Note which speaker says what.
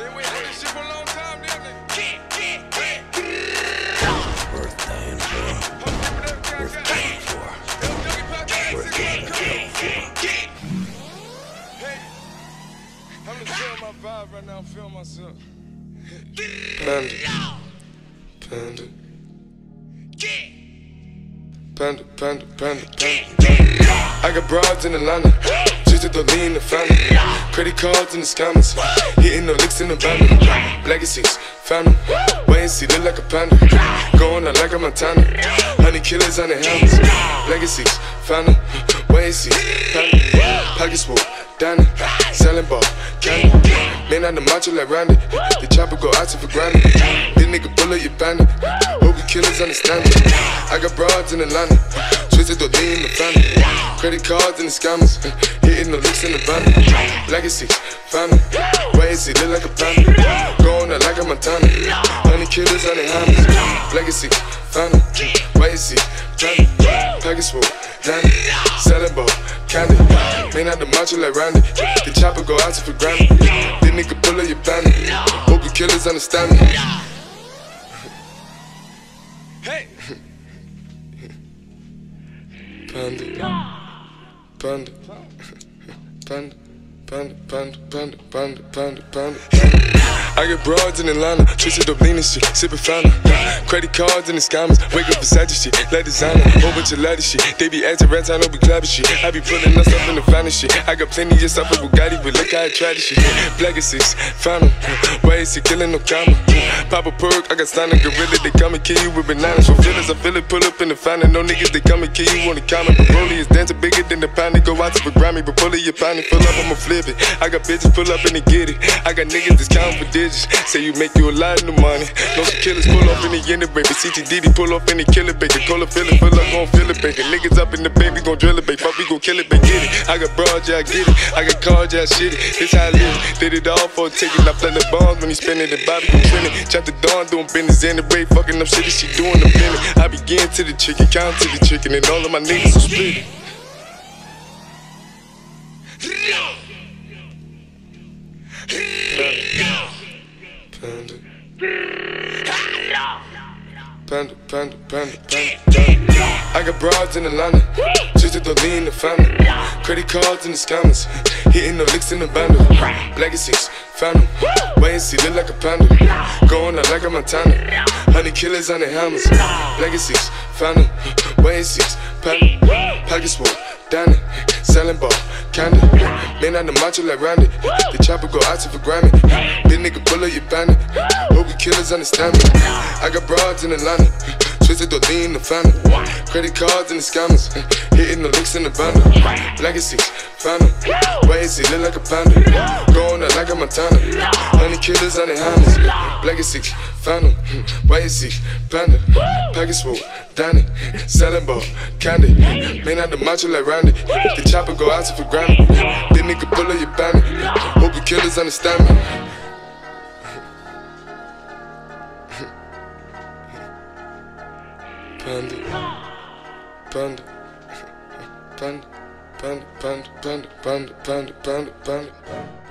Speaker 1: Been waiting for this shit for a long time, damn nigga.
Speaker 2: Worth dying for. Worth dying for. Worth getting killed for.
Speaker 1: Hey, I'm just feeling my vibe right now. I'm feeling myself.
Speaker 3: Panda. Panda. Panda, panda, panda, panda. I got broads in Atlanta, twisted the lean, the Fanta. Credit cards in the scammers, hitting the licks in the bando. Legacies, Phantom, wait and see, look like a panda. Going out like a Montana, honey killers on the helmets. Legacies, Phantom, wait and see, Panda. Pocket swole, Danny, selling ball, candy. Man on the macho like Randy, the chopper go out to for granted. This nigga bullet your bandit, hope you killers understand it. I got broads in Atlanta, twisted the lean, the Fanta. Credit cards and the scammers, hitting the licks in the van. Legacy, Phantom, wait and see, look like a panda. Going out like a Montana, honey killers on the hammers. Legacy, Phantom, wait and see, Panda. Package swole, Danny, selling ball, candy. Man out the macho like Randy, the chopper go out to for Grammy. This nigga pull up your bandit, hope you killers understand me.
Speaker 1: Hey,
Speaker 3: Panda, panda, panda, panda, panda, panda, panda, panda, panda. I get broads in Atlanta, twisted up lean and shit, sippin' Fanta. Credit cards and the scammers, wake up Versace shit, like Desiigner, whole bunch of lattice shit. They be acting rats, I know we clapping shit. I be pulling us up in the finest shit. I got plenty of stuff with Bugatti, but look how I try this shit. Legacies, Phantom, why is he killing no comma? Pop a perk, I got stunning gorilla, they come and kill you with bananas. For feelings, I feel it, pull up in the Fanta. No niggas, they come and kill you on the comment. But Broly is dancing bigger than the Panda. Go out to the Grammy, but pull it, your Panda, pull up, I'ma flip it. I got bitches, pull up and they get it. I got niggas that's counting for digits. Say you make you a lot of money. No some killers pull off in the end of baby. CTDD pull off in the killer baby. Cola fill it, pull up, gon' fill it baby. Niggas up in the baby, gon' drill it baby. Fuck, we gon' kill it baby, get it. I got broads, yeah, I get it. I got cars, yeah, I shit it. This how I live. Did it all for a ticket. I play the bombs when he spinning the Bobby, gon' spin it. Chop the dawn, doing business in the break. Fucking up shit, she doing the minute. I begin to the chicken, count to the chicken, and all of my niggas are split. Panda. Panda, panda, panda, panda, panda. I got broads in Atlanta, twisted the lean, the family. Credit cards and the scammers, hitting the licks in the bando. Legacies, Phantom, wait and see, look like a panda. Going out like a Montana, honey killers on the hammers. Legacies, Phantom, wait and see, Panda. Package swole, Danny, selling ball, candy. Man on the macho like Randy, the chopper go out to for Grammy. This nigga pull up your bandit, hope you killers understand me. I got broads in Atlanta, twisted the lean, the Fanta. Credit cards and the scammers, hitting the licks in the bando. Legacy, Phantom, wait and see, look like a panda. Going out like a Montana, honey killers on the hammers. Legacy, Phantom, wait and see, Panda. Package swole, Danny, selling ball, candy. Man out the macho like Randy, the chopper go out to for Grammy. This nigga pull up your bandit, hope you killers understand me. Panda, panda, panda, panda, panda, panda, panda, panda, panda, panda.